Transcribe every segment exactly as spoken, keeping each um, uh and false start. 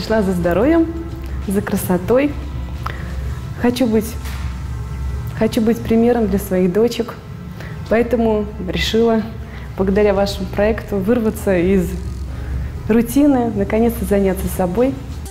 пришла за здоровьем, за красотой. Хочу быть, хочу быть примером для своих дочек, поэтому решила, благодаря вашему проекту, вырваться из рутины, наконец-то заняться собой.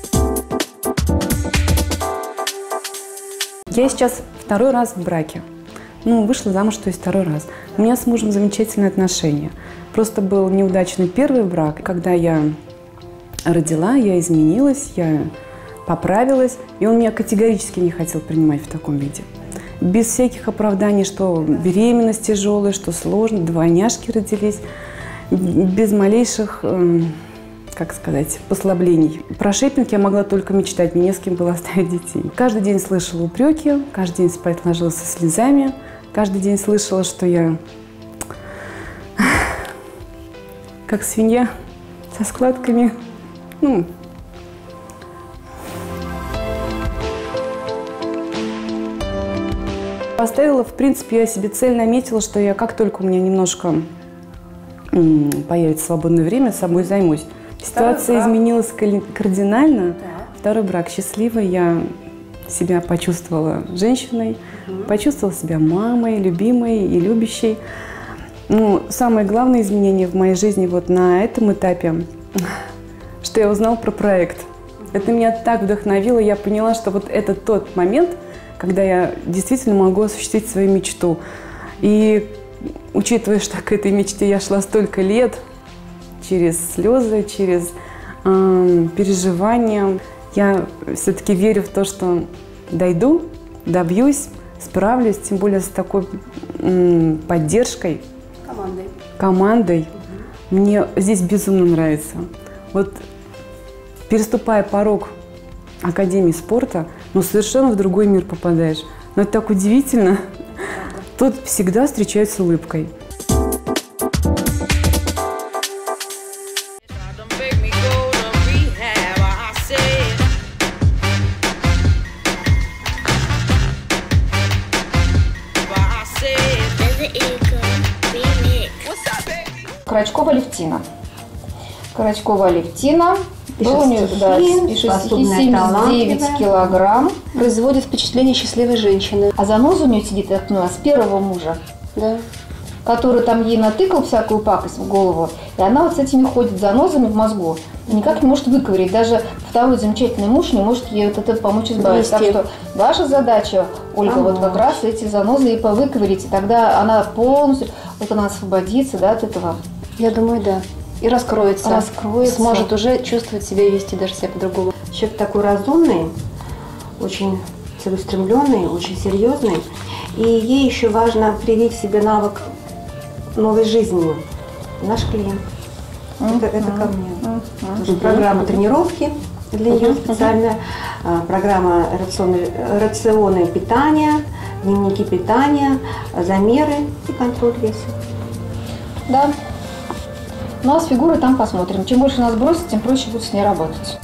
Я сейчас второй раз в браке. Ну, вышла замуж, то есть второй раз. У меня с мужем замечательные отношения. Просто был неудачный первый брак. Когда я родила, я изменилась, я поправилась, и он меня категорически не хотел принимать в таком виде. Без всяких оправданий, что беременность тяжелая, что сложно, двойняшки родились, без малейших, э, как сказать, послаблений. Про шейпинг я могла только мечтать, мне не с кем было оставить детей. Каждый день слышала упреки, каждый день спать ложилась со слезами, каждый день слышала, что я как свинья со складками. Ну, поставила, в принципе, я себе цель наметила, что я, как только у меня немножко м, появится свободное время, собой займусь. Ситуация изменилась кардинально. Да. Второй брак счастливый, я себя почувствовала женщиной, угу. почувствовала себя мамой, любимой и любящей. Ну, самое главное изменение в моей жизни вот на этом этапе, что я узнала про проект. Это меня так вдохновило, я поняла, что вот это тот момент, когда я действительно могу осуществить свою мечту. И учитывая, что к этой мечте я шла столько лет, через слезы, через э, переживания, я все-таки верю в то, что дойду, добьюсь, справлюсь, тем более с такой э, поддержкой. Командой. Командой. Угу. Мне здесь безумно нравится. Вот переступая порог Академии спорта, но совершенно в другой мир попадаешь. Но это так удивительно. Тут всегда встречают с улыбкой. Карачкова Алевтина. Карачкова Алевтина. Был у нее, да, семьдесят девять килограмм. Производит впечатление счастливой женщины. А заноза у нее сидит от нас первого мужа, да. который там ей натыкал всякую пакость в голову. И она вот с этими ходит занозами в мозгу. И никак не может выковырять. Даже второй замечательный муж не может ей вот это помочь избавиться. Так что ваша задача, Ольга, ага. вот как раз эти занозы и повыковырить. И тогда она полностью, вот она освободится, да, от этого. Я думаю, да. И раскроется. Раскроется. Сможет уже чувствовать себя и вести даже себя по-другому. Человек такой разумный, очень целеустремленный, очень серьезный. И ей еще важно привить в себе навык новой жизни. Наш клиент. Uh-huh. Это, это ко мне. Uh-huh. Uh-huh. Программа тренировки для нее uh-huh. специальная. Uh-huh. Программа рационы, рационы питания, дневники питания, замеры и контроль веса. Да. Ну а с фигурой там посмотрим. Чем больше нас бросит, тем проще будет с ней работать.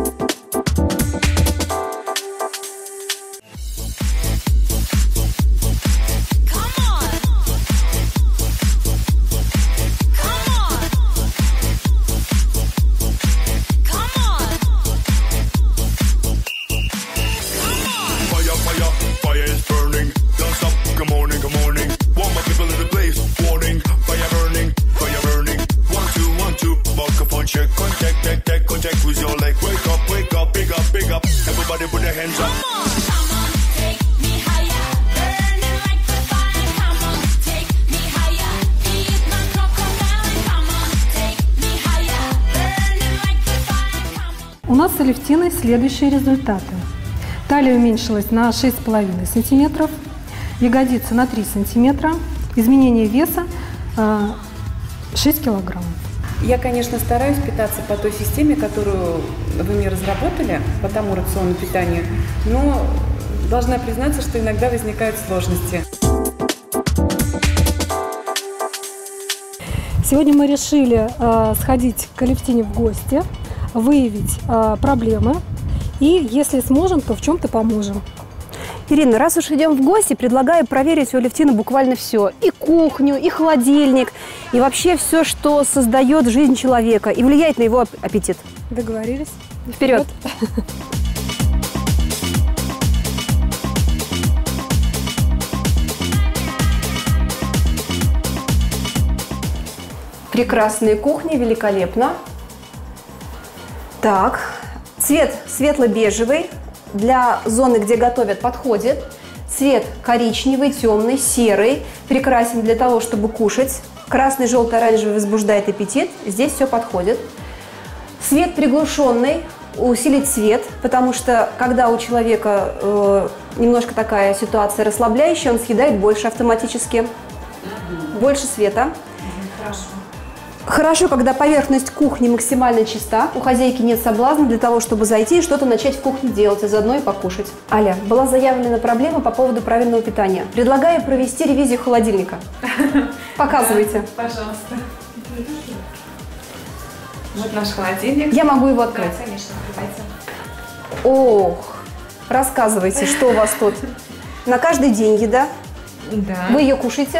У нас с Алевтиной следующие результаты. Талия уменьшилась на шесть с половиной сантиметров, ягодицы на три сантиметра, изменение веса шесть килограммов. Я, конечно, стараюсь питаться по той системе, которую вы мне разработали, по тому рациону питания, но должна признаться, что иногда возникают сложности. Сегодня мы решили э, сходить к Алевтине в гости, выявить э, проблемы и, если сможем, то в чем-то поможем. Ирина, раз уж идем в гости, предлагаю проверить у Алевтины буквально все. И кухню, и холодильник, и вообще все, что создает жизнь человека и влияет на его аппетит. Договорились? Вперед! Прекрасная кухня, великолепно. Так, цвет светло-бежевый для зоны, где готовят, подходит. Цвет коричневый, темный, серый, прекрасен для того, чтобы кушать. Красный, желтый, оранжевый возбуждает аппетит. Здесь все подходит. Свет приглушенный, усилить свет, потому что когда у человека э, немножко такая ситуация расслабляющая, он съедает больше автоматически. Больше света. Хорошо. Хорошо, когда поверхность кухни максимально чиста, у хозяйки нет соблазна для того, чтобы зайти и что-то начать в кухне делать, а заодно и покушать. Аля, была заявлена проблема по поводу правильного питания. Предлагаю провести ревизию холодильника. Показывайте. Пожалуйста. Вот наш холодильник. Я могу его открыть. Да, конечно, открывайте. Ох, рассказывайте, что у вас тут? На каждый день еда? Да. Вы ее кушаете?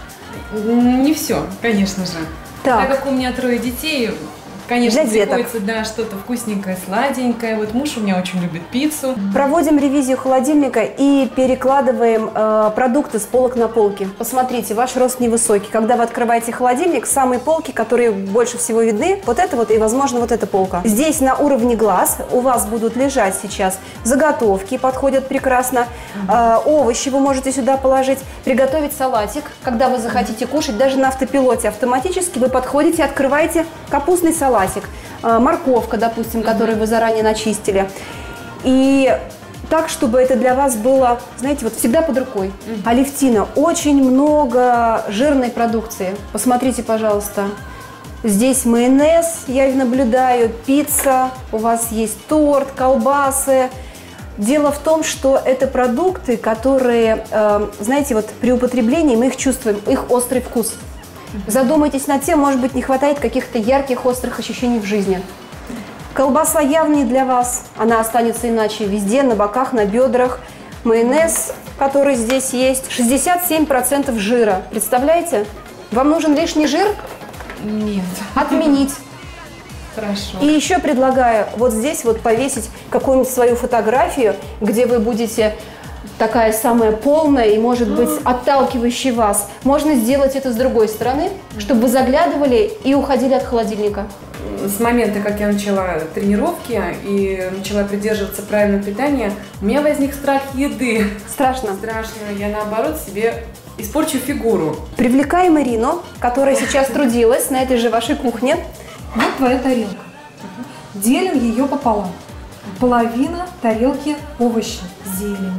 Не все, конечно же. Так. Так как у меня трое детей, конечно, Для деток. приходится, да, что-то вкусненькое, сладенькое. Вот муж у меня очень любит пиццу. Проводим ревизию холодильника и перекладываем э, продукты с полок на полки. Посмотрите, ваш рост невысокий. Когда вы открываете холодильник, самые полки, которые больше всего видны, вот это вот и, возможно, вот эта полка. Здесь на уровне глаз у вас будут лежать сейчас заготовки, подходят прекрасно. Э, овощи вы можете сюда положить. Приготовить салатик, когда вы захотите кушать, даже на автопилоте автоматически вы подходите, открываете капустный салатик. Морковка, допустим, которую вы заранее начистили. И так, чтобы это для вас было, знаете, вот всегда под рукой. Алевтина, очень много жирной продукции. Посмотрите, пожалуйста. Здесь майонез, я наблюдаю, пицца, у вас есть торт, колбасы. Дело в том, что это продукты, которые, э, знаете, вот при употреблении мы их чувствуем, их острый вкус. Задумайтесь над тем, может быть, не хватает каких-то ярких, острых ощущений в жизни. Колбаса явно не для вас, она останется иначе везде, на боках, на бедрах. Майонез, который здесь есть, шестьдесят семь процентов жира. Представляете? Вам нужен лишний жир? Нет. Отменить. Хорошо. И еще предлагаю вот здесь вот повесить какую-нибудь свою фотографию, где вы будете такая самая полная и, может быть, отталкивающая вас. Можно сделать это с другой стороны, чтобы вы заглядывали и уходили от холодильника. С момента, как я начала тренировки и начала придерживаться правильного питания, у меня возник страх еды. Страшно? Страшно. Я, наоборот, себе испорчу фигуру. Привлекаем Ирину, которая сейчас трудилась на этой же вашей кухне. Вот твоя тарелка. Делим ее пополам. Половина тарелки овощи, зелень.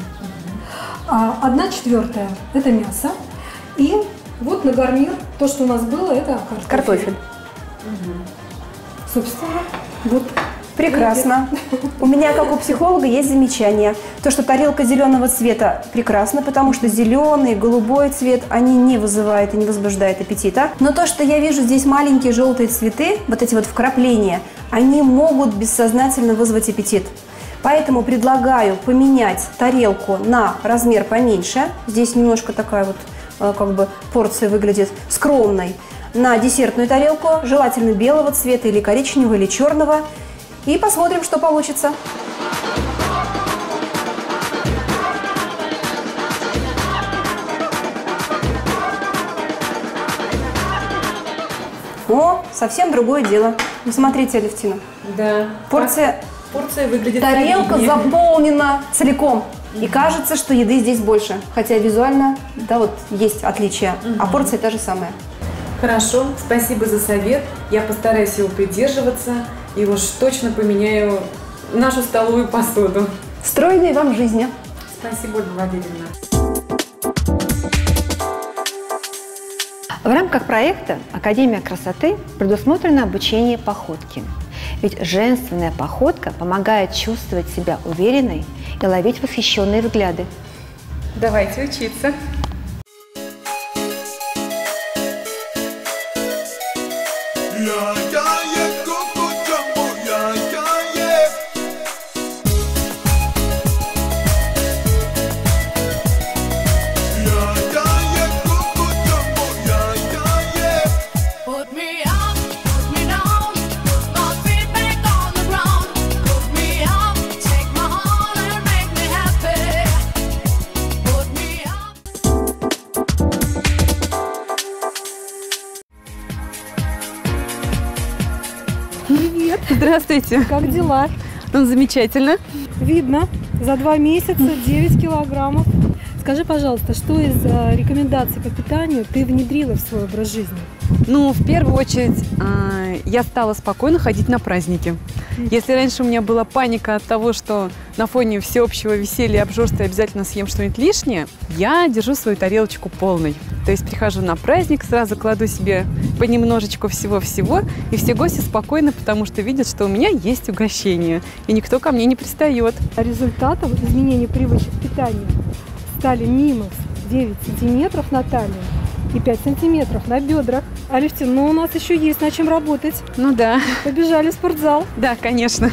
А одна четвертая – это мясо. И вот на гарнир то, что у нас было, это картофель. Картофель. Угу. Собственно, вот. Прекрасно. У меня, как у психолога, есть замечание. То, что тарелка зеленого цвета, прекрасно, потому что зеленый, голубой цвет, они не вызывают и не возбуждают аппетита. Но то, что я вижу здесь маленькие желтые цветы, вот эти вот вкрапления, они могут бессознательно вызвать аппетит. Поэтому предлагаю поменять тарелку на размер поменьше. Здесь немножко такая вот как бы порция выглядит скромной. На десертную тарелку, желательно белого цвета или коричневого, или черного. И посмотрим, что получится. О, совсем другое дело. Ну, смотрите, Алевтина. Да. Порция... Порция выглядит Тарелка солиднее. заполнена целиком. И кажется, что еды здесь больше. Хотя визуально, да, вот есть отличия. Угу. А порция та же самая. Хорошо, спасибо за совет. Я постараюсь его придерживаться и уж точно поменяю нашу столовую посуду. Стройной вам жизни. Спасибо, Ольга Владимировна. В рамках проекта «Академия красоты» предусмотрено обучение походке. Ведь женственная походка помогает чувствовать себя уверенной и ловить восхищенные взгляды. Давайте учиться. Здравствуйте. Как дела? Ну, замечательно. Видно, за два месяца девять килограммов. Скажи, пожалуйста, что из э, рекомендаций по питанию ты внедрила в свой образ жизни? Ну, в первую очередь, э, я стала спокойно ходить на праздники. Если раньше у меня была паника от того, что на фоне всеобщего веселья и обжорства я обязательно съем что-нибудь лишнее, я держу свою тарелочку полной. То есть прихожу на праздник, сразу кладу себе понемножечку всего-всего, и все гости спокойны, потому что видят, что у меня есть угощение, и никто ко мне не пристает. Результатом изменения привычек питания стали минус девять сантиметров на талии и пять сантиметров на бедрах. Алевтина, ну у нас еще есть над чем работать. Ну да. Побежали в спортзал. Да, конечно.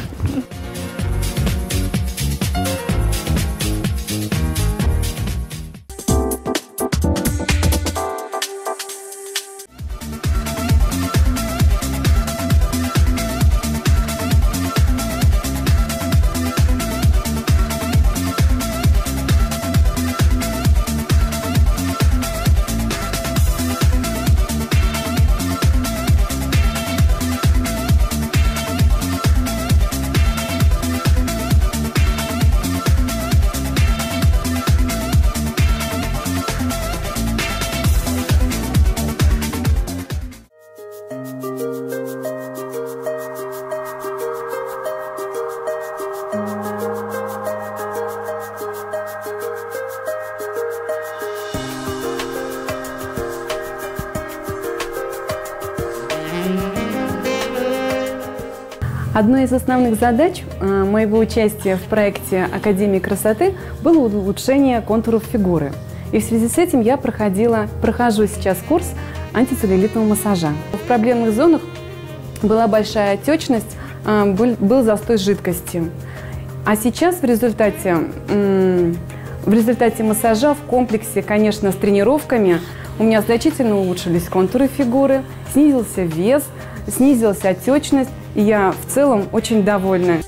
Одной из основных задач э, моего участия в проекте Академии красоты было улучшение контуров фигуры. И в связи с этим я проходила, прохожу сейчас курс антицеллюлитного массажа. В проблемных зонах была большая отечность, э, был, был застой жидкости. А сейчас в результате, э, в результате массажа в комплексе, конечно, с тренировками, у меня значительно улучшились контуры фигуры, снизился вес, снизилась отечность. И я в целом очень довольна.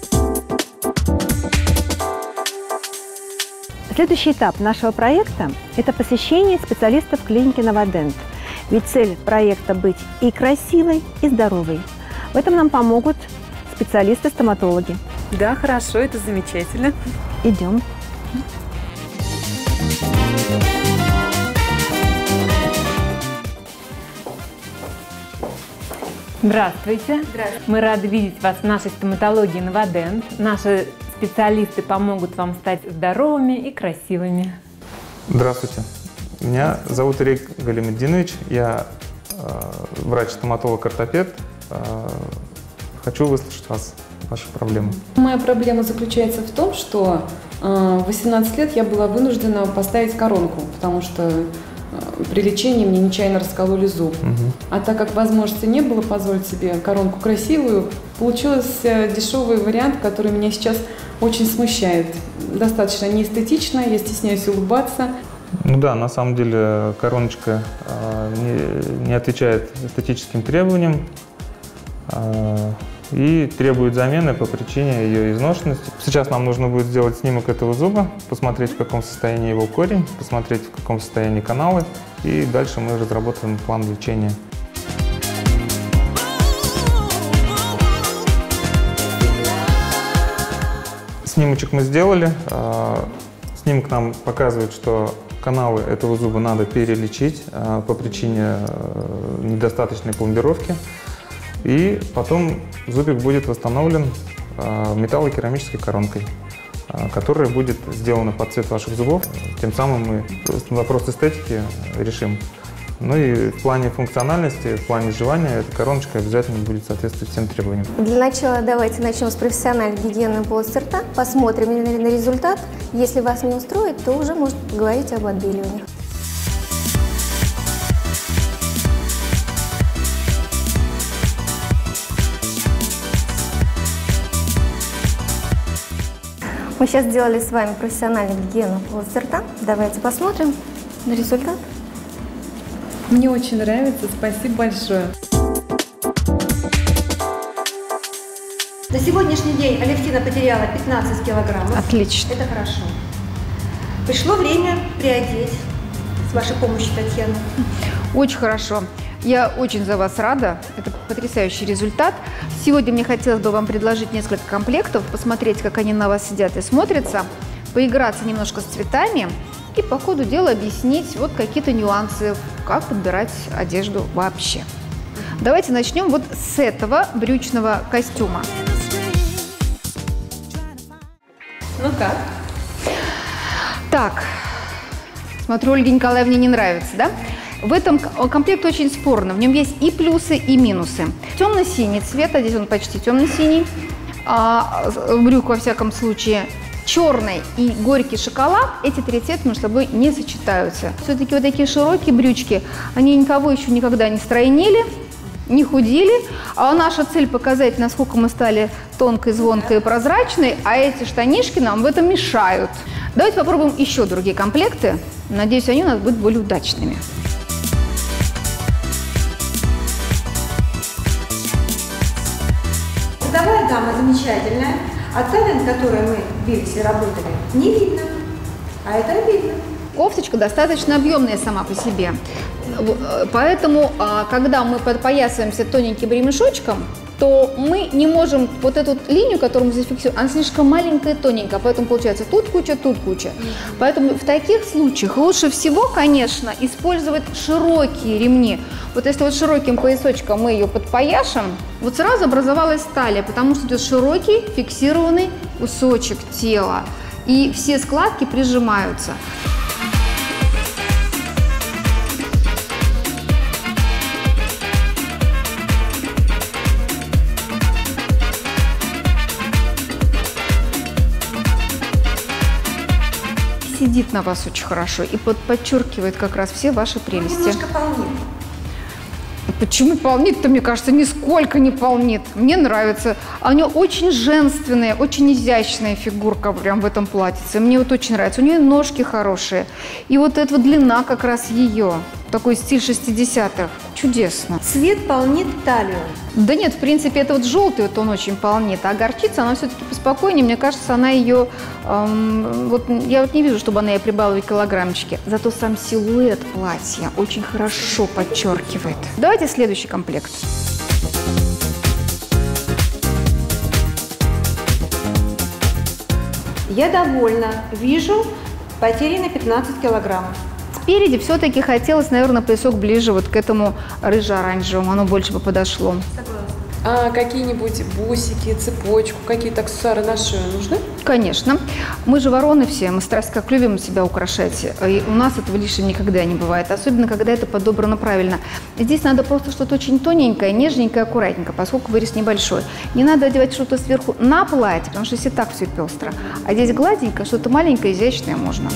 Следующий этап нашего проекта – это посещение специалистов клиники Новодент. Ведь цель проекта – быть и красивой, и здоровой. В этом нам помогут специалисты-стоматологи. Да, хорошо, это замечательно. Идем. Здравствуйте. Здравствуйте. Мы рады видеть вас в нашей стоматологии Новодент. Наши специалисты помогут вам стать здоровыми и красивыми. Здравствуйте. Меня зовут Ирек Галимеддинович. Я э, врач-стоматолог-ортопед. Э, хочу выслушать вас, ваши проблемы. Моя проблема заключается в том, что э, в восемнадцать лет я была вынуждена поставить коронку, потому что при лечении мне нечаянно раскололи зуб. Угу. А так как возможности не было позволить себе коронку красивую, получился дешевый вариант, который меня сейчас очень смущает. Достаточно неэстетично, я стесняюсь улыбаться. Ну да, на самом деле короночка э, не, не отвечает эстетическим требованиям э, и требует замены по причине ее изношенности. Сейчас нам нужно будет сделать снимок этого зуба, посмотреть, в каком состоянии его корень, посмотреть, в каком состоянии каналы, и дальше мы разработаем план лечения. Снимочек мы сделали. Снимок нам показывает, что каналы этого зуба надо перелечить по причине недостаточной пломбировки. И потом зубик будет восстановлен металлокерамической коронкой, которая будет сделана под цвет ваших зубов. Тем самым мы вопрос эстетики решим. Ну и в плане функциональности, в плане сживания эта короночка обязательно будет соответствовать всем требованиям. Для начала давайте начнем с профессиональной гигиены полости рта. Посмотрим на результат. Если вас не устроит, то уже можно поговорить об отбеливании. Мы сейчас сделали с вами профессиональную гигиену полости рта. Давайте посмотрим на результат. Мне очень нравится, спасибо большое. На сегодняшний день Алевтина потеряла пятнадцать килограммов. Отлично. Это хорошо. Пришло время приодеть с вашей помощью, Татьяна. Очень хорошо. Я очень за вас рада. Это потрясающий результат. Сегодня мне хотелось бы вам предложить несколько комплектов, посмотреть, как они на вас сидят и смотрятся, поиграться немножко с цветами и по ходу дела объяснить вот какие-то нюансы, как подбирать одежду вообще. Давайте начнем вот с этого брючного костюма. Ну как? Так, смотрю, Ольге Николаевне не нравится, да? В этом комплект очень спорно, в нем есть и плюсы, и минусы. Темно-синий цвет, а здесь он почти темно-синий, а брюк во всяком случае. Черный и горький шоколад, эти три цвета между собой не сочетаются. Все-таки вот такие широкие брючки, они никого еще никогда не стройнили, не худели, а наша цель показать, насколько мы стали тонкой, звонкой и прозрачной, а эти штанишки нам в этом мешают. Давайте попробуем еще другие комплекты, надеюсь, они у нас будут более удачными. Цветовая гамма замечательная, а талент, который мы бились и работали, не видно, а это видно. Кофточка достаточно объемная сама по себе, поэтому, когда мы подпоясываемся тоненьким ремешочком, то мы не можем вот эту линию, которую мы зафиксируем, она слишком маленькая и тоненькая, поэтому получается тут куча, тут куча. Поэтому в таких случаях лучше всего, конечно, использовать широкие ремни. Вот если вот широким поясочком мы ее подпояшем, вот сразу образовалась талия, потому что идет широкий фиксированный кусочек тела, и все складки прижимаются. Сидит на вас очень хорошо и под, подчеркивает как раз все ваши прелести. Немножко полнит. Почему полнит-то, мне кажется, нисколько не полнит. Мне нравится. У нее очень женственная, очень изящная фигурка прям в этом платьице. Мне вот очень нравится. У нее ножки хорошие. И вот эта вот длина как раз ее. Такой стиль шестидесятых. Чудесно. Цвет полнит талию. Да нет, в принципе, это вот желтый, вот он очень полнит. А горчица, она все-таки поспокойнее. Мне кажется, она ее... Эм, вот я вот не вижу, чтобы она ей прибавила килограммчики. Зато сам силуэт платья очень хорошо подчеркивает. Давайте следующий комплект. Я довольна. Вижу потери на пятнадцать килограммов. Спереди все-таки хотелось, наверное, поясок ближе вот к этому рыже-оранжевому. Оно больше бы подошло. А какие-нибудь бусики, цепочку, какие-то аксессуары на шею нужны? Конечно. Мы же вороны все, мы страсть как любим себя украшать. И у нас этого лишнего никогда не бывает, особенно когда это подобрано правильно. Здесь надо просто что-то очень тоненькое, нежненькое, аккуратненько, поскольку вырез небольшой. Не надо одевать что-то сверху на платье, потому что здесь и так все пестро. А здесь гладенько, что-то маленькое, изящное можно.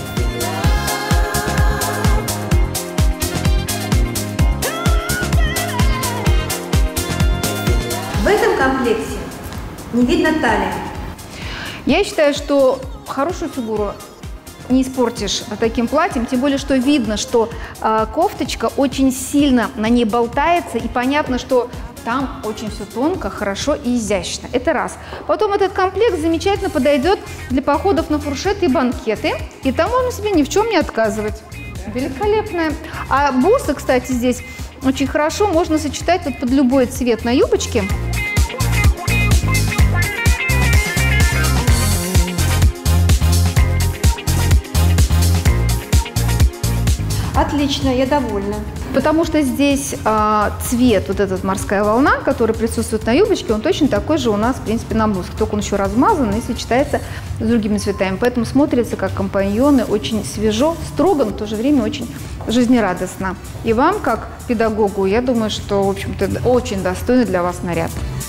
В этом комплекте не видно талии. Я считаю, что хорошую фигуру не испортишь таким платьем, тем более, что видно, что э, кофточка очень сильно на ней болтается, и понятно, что там очень все тонко, хорошо и изящно. Это раз. Потом этот комплект замечательно подойдет для походов на фуршеты и банкеты, и там можно себе ни в чем не отказывать. Великолепная. А бусы, кстати, здесь очень хорошо можно сочетать вот под любой цвет на юбочке. Отлично, я довольна. Потому что здесь э, цвет, вот этот морская волна, который присутствует на юбочке, он точно такой же у нас, в принципе, на блузке. Только он еще размазан и сочетается с другими цветами. Поэтому смотрится как компаньоны очень свежо, строго, но в то же время очень жизнерадостно. И вам, как педагогу, я думаю, что, в общем-то, очень достойный для вас наряд.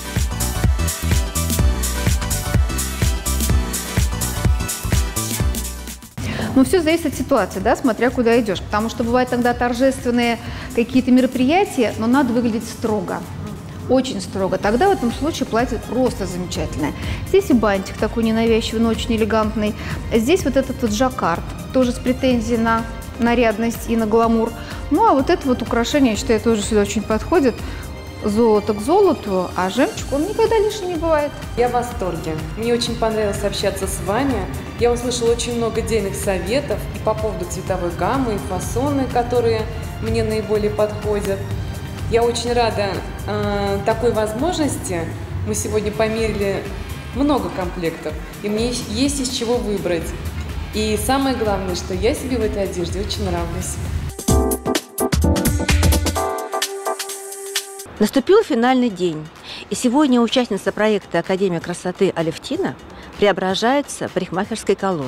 Но все зависит от ситуации, да, смотря куда идешь. Потому что бывают тогда торжественные какие-то мероприятия, но надо выглядеть строго. Очень строго. Тогда в этом случае платье просто замечательное. Здесь и бантик такой ненавязчивый, но очень элегантный. Здесь вот этот вот жаккард, тоже с претензией на нарядность и на гламур. Ну, а вот это вот украшение, я считаю, тоже сюда очень подходит. Золото к золоту, а жемчуг, он никогда лишним не бывает. Я в восторге. Мне очень понравилось общаться с вами. Я услышала очень много дельных советов и по поводу цветовой гаммы, и фасоны, которые мне наиболее подходят. Я очень рада э, такой возможности Мы сегодня померили много комплектов, и мне есть из чего выбрать. И самое главное, что я себе в этой одежде очень нравлюсь. Наступил финальный день, и сегодня участница проекта «Академия красоты» Алевтина преображается в парикмахерской колор.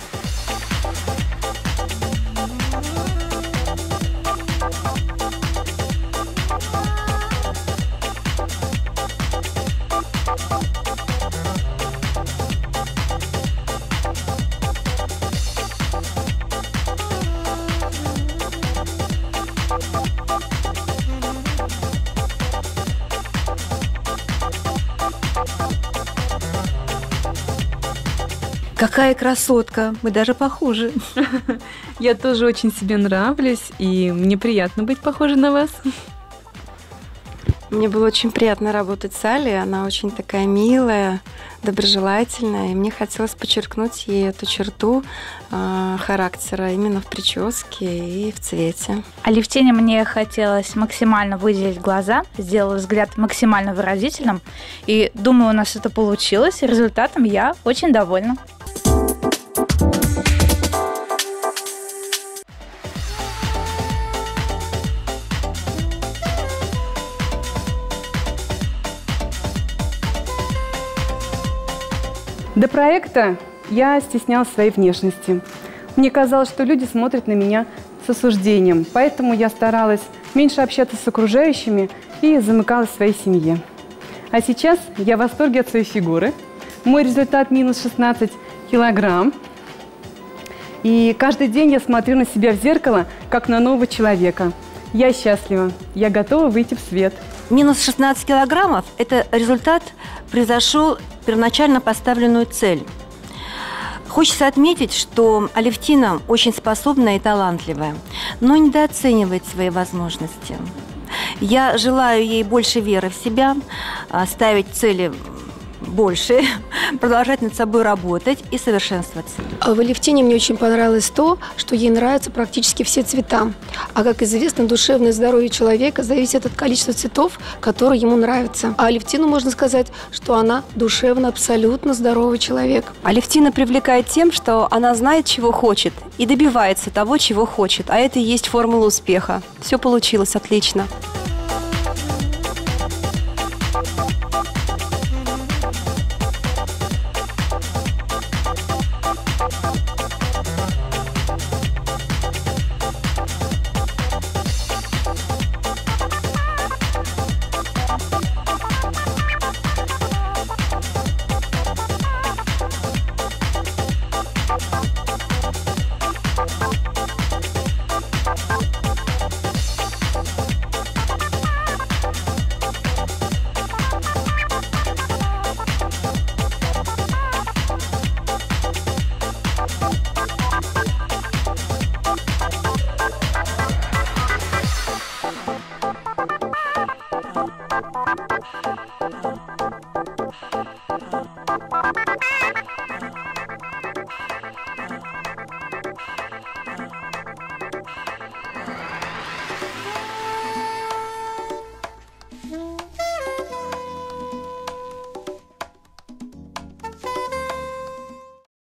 Какая красотка! Мы даже похожи. Я тоже очень себе нравлюсь, и мне приятно быть похожей на вас. Мне было очень приятно работать с Алей. Она очень такая милая, доброжелательная. И мне хотелось подчеркнуть ей эту черту э, характера именно в прическе и в цвете. Алевтине мне хотелось максимально выделить глаза, сделать взгляд максимально выразительным. И думаю, у нас это получилось. И результатом я очень довольна. До проекта я стеснялась своей внешности. Мне казалось, что люди смотрят на меня с осуждением, поэтому я старалась меньше общаться с окружающими и замыкалась в своей семье. А сейчас я в восторге от своей фигуры. Мой результат минус шестнадцать килограмм. И каждый день я смотрю на себя в зеркало, как на нового человека. Я счастлива, я готова выйти в свет. Минус шестнадцать килограммов – это результат произошел первоначально поставленную цель. Хочется отметить, что Алевтина очень способная и талантливая, но недооценивает свои возможности. Я желаю ей больше веры в себя, ставить цели больше, продолжать над собой работать и совершенствоваться. В Алевтине мне очень понравилось то, что ей нравятся практически все цвета. А как известно, душевное здоровье человека зависит от количества цветов, которые ему нравятся. А Алевтину можно сказать, что она душевно абсолютно здоровый человек. Алевтина привлекает тем, что она знает, чего хочет, и добивается того, чего хочет. А это и есть формула успеха. Все получилось отлично.